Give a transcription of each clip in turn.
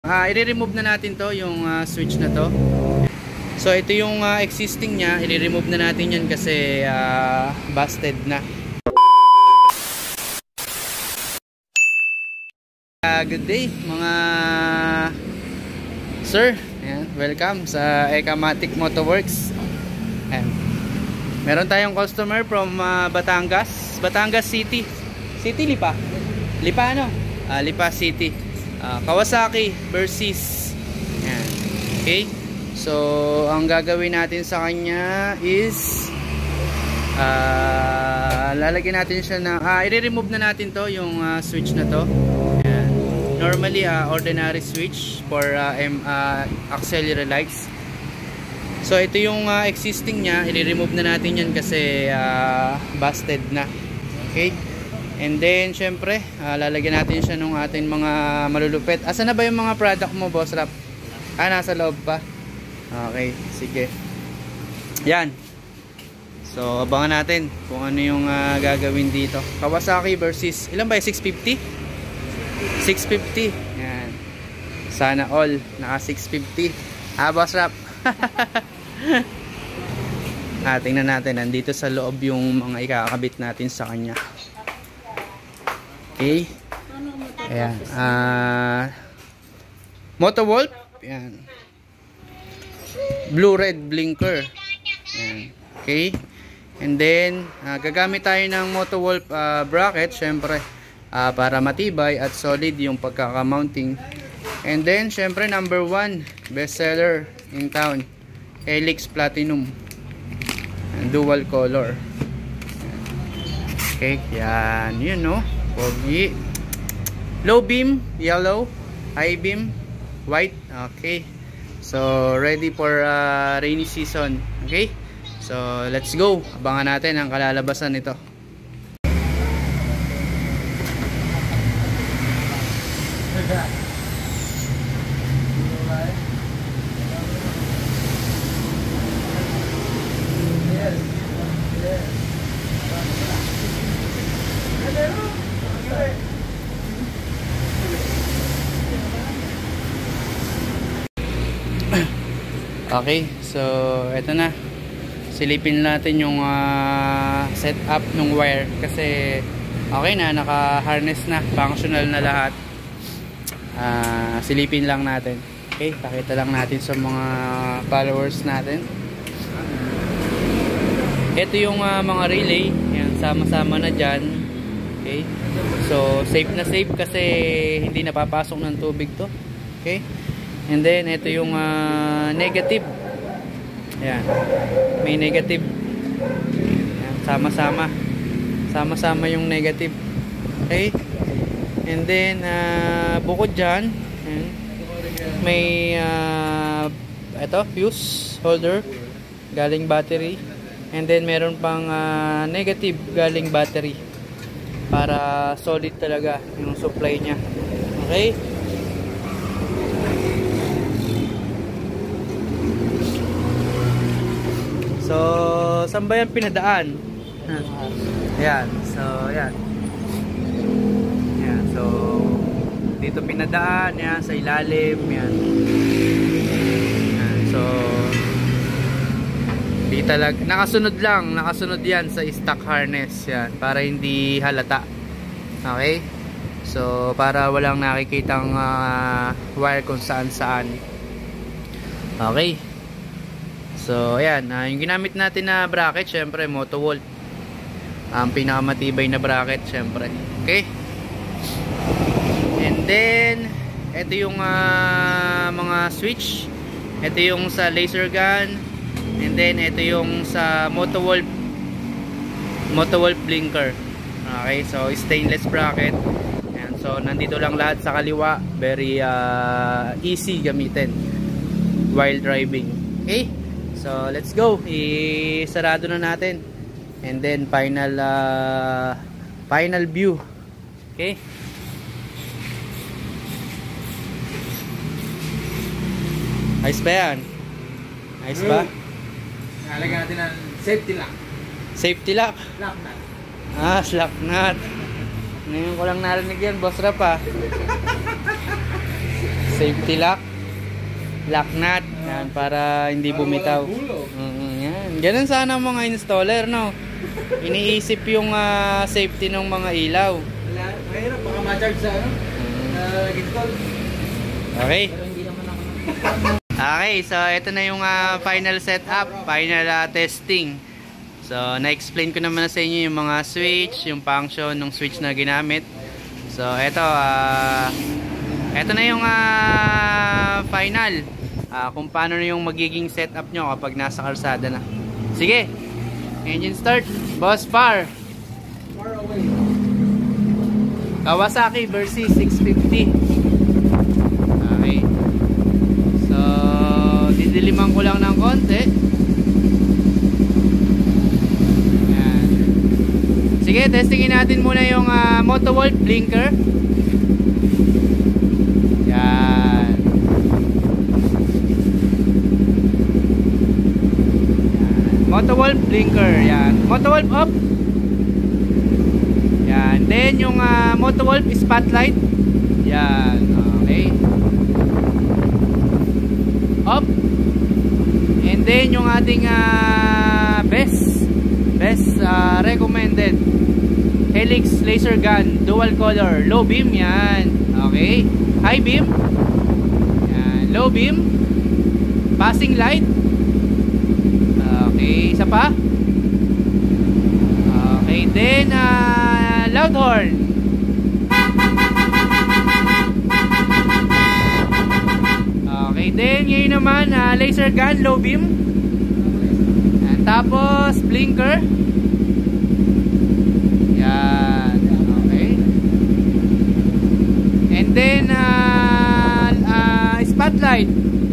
I-remove na natin to, yung switch na to. So ito yung existing niya, i-remove na natin yan kasi busted na. Good day mga sir. Ayan, welcome sa Ekamatic Motoworks. Ayan. Meron tayong customer from Batangas City. Lipa ano? Lipa City. Kawasaki Versys. Ayan. Okay. So ang gagawin natin sa kanya is lalagyan natin siya na i-remove na natin to, yung switch na to. Ayan. Normally ordinary switch for auxiliary lights. So ito yung existing niya, i-remove na natin yan kasi busted na. Okay. And then syempre lalagyan natin siya ng ating mga malulupit. Asa na ba yung mga product mo, Boss Rap? Nasa loob pa. Okay, sige. Yan. So abangan natin kung ano yung gagawin dito. Kawasaki Versys. Ilan ba yung 650? 650. Yan. Sana all naka 650. Boss Rap. Tingnan natin. Nandito sa loob yung mga ikakabit natin sa kanya. Okay. Ayan. Motowolf. Ayan. Blue-red blinker. Ayan. Okay. And then, gagamit tayo ng Motowolf bracket. Syempre, para matibay at solid yung pagkaka-mounting. And then, syempre, number 1, bestseller in town. Helix Platinum. And dual color. Okay. Yan. Yun, no? Pogi. Low beam, yellow. High beam, white. Okay. So, ready for rainy season. Okay. So, let's go. Abangan natin ang kalalabasan nito. Okay, so eto na. Silipin natin yung setup ng wire kasi okay na, naka-harness na, functional na lahat. Silipin lang natin. Okay, pakita lang natin sa mga followers natin. Ito yung mga relay, yan, sama-sama na dyan. Okay, so safe na safe kasi hindi napapasok ng tubig to. Okay. And then ito yung negative. Ayan. May negative. Ayan. Sama-sama yung negative. Okay. And then bukod dyan, ayan, may ito, fuse holder galing battery. And then meron pang negative galing battery para solid talaga yung supply nya. Okay. So, saan ba yan pinadaan? Ayan. So, ayan. Ayan. So, dito pinadaan. Ayan. Sa ilalim. Ayan. Ayan. So, di talaga. Nakasunod lang. Nakasunod yan sa stock harness. Ayan. Para hindi halata. Okay? So, para walang nakikitang wire kung saan-saan. Okay? So, ayan, yung ginamit natin na bracket, syempre, Motowolf. Ang pinakamatibay na bracket, syempre. Okay? And then, ito yung mga switch. Ito yung sa laser gun. And then, ito yung sa Motowolf blinker. Okay, so, stainless bracket. Ayan, so, nandito lang lahat sa kaliwa. Very easy gamitin while driving. Okay? So, let's go. Isarado na natin. And then, final view. Okay? Ayos ba yan? Ayos ba? Nalagyan natin ng safety lock. Safety lock? Lock nut. Lock nut. Ngayon ko lang narinig yan, Boss Rap. safety lock. Lock nut. Yan, para hindi bumitaw. Yan. Ganun sana ang mga installer, no? Iniisip yung safety ng mga ilaw. Mahirap, baka ma-charge sa ano? Install. Okay. Pero hindi naman ako. Okay, so ito na yung final setup, final testing. So, na-explain ko naman na sa inyo yung mga switch, yung function ng switch na ginamit. So, ito na yung final. Kung paano na yung magiging setup nyo kapag nasa kalsada na. Sige, engine start. Boss Par. Far away. Kawasaki Versys 650. Okay. So, didiliman ko lang ng konti. Yan. Sige, testingin natin muna yung Motowolf blinker. Yan. Motowolf blinker. Yan. Motowolf up. Yan. Then yung Motowolf spotlight. Yan. Okay. Up. And then yung ating best recommended Helix laser gun, dual color, low beam. Yan. Okay. High beam. Yan. Low beam. Passing light. Okay. Isa pa. Okay. Then loud horn. Okay, then ngayon naman laser gun, low beam. And tapos blinker. Yan. Okay. And then spotlight.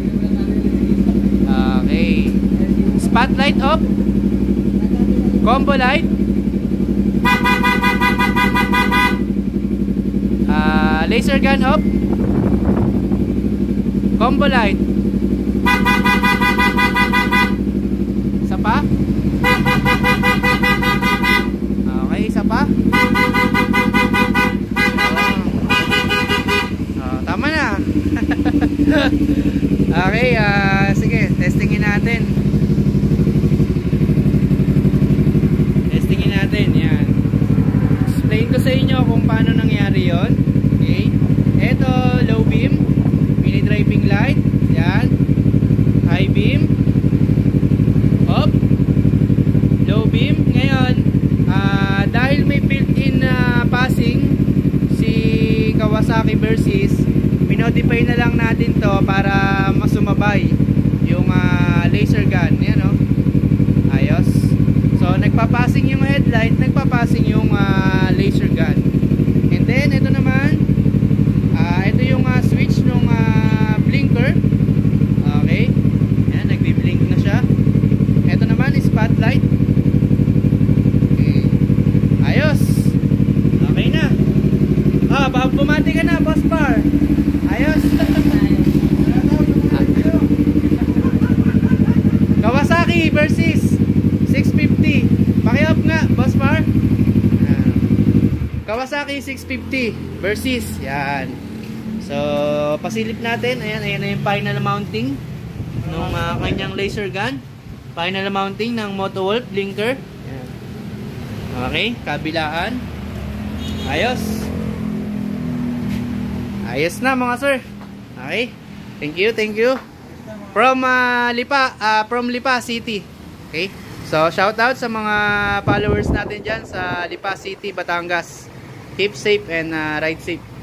Okay. Spotlight up. Combo light. Laser gun up. Combo light. Isa pa. Okay, isa pa. Tama na. Okay, sige, testingin natin. Testingin natin, yan. Explain ko sa inyo kung paano nangyari yon. Okay. Ito, low beam. Mini driving light. Yan. High beam. Up. Low beam. Ngayon, dahil may built-in passing si Kawasaki Versys, minodify na lang natin to para masumabay yung laser gun. Yan, no? Ayos. So, nagpapassing yung headlight, nagpapassing yung laser gun. And then, ito naman, ito yung switch ng blinker. Okay. Yan, nagbi-blink na siya. Ito naman is spotlight. Okay. Ayos. Okay na. Bumati ka na, Boss Par. Ayos. Kawasaki Versys 650. Paki-up nga, Boss Par. Kawasaki 650 Versys. Yan. So, pasilip natin. Ayan na yung final mounting ng kanyang laser gun. Final mounting ng Motowolf blinker. Ayan. Okay, kabilaan. Ayos. Ayos na mga sir. Okay. Thank you. From Lipa City. Okay. So, shout out sa mga followers natin dyan sa Lipa City, Batangas. Keep safe and ride safe.